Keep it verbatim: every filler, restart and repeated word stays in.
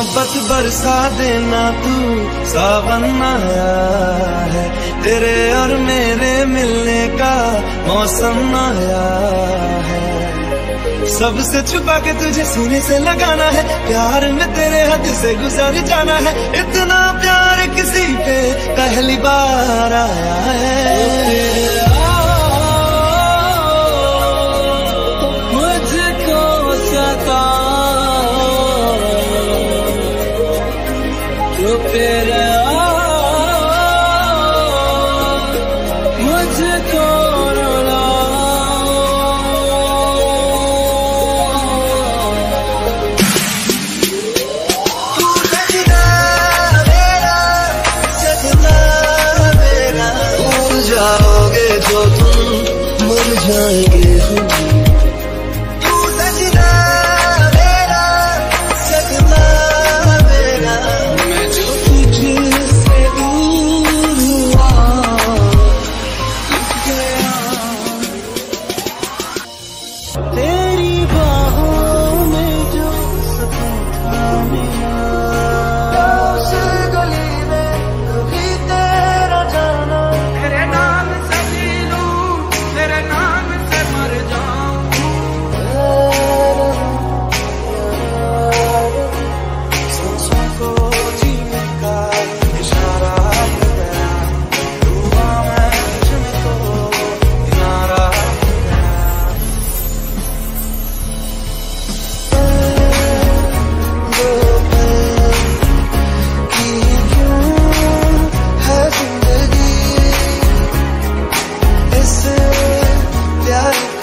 मोहब्बत बरसा देना तू, सावन आया है, तेरे और मेरे मिलने का मौसम आया है। सबसे छुपा के तुझे सीने से लगाना है, प्यार में तेरे हद से गुजर जाना है। इतना प्यार किसी पे पहली बार आया है। मुझको सता तो फिर मुझको जाओगे जो तुम मुरझाएंगे हम। तू सजना मेरा, सजना मेरा, मैं जो तुझसे दूर हुआ गया। तेरी बाहों में जो सुकून था मेरा, उस गली में कभी तेरा जाना, तेरे नाम से जी लूं, तेरे नाम से मर जाऊं। सांसों को जीने का इशारा हो गया, डूबा मैं तुझको किनारा हो गया। दो पल की क्यों है जिंदगी, इस प्यार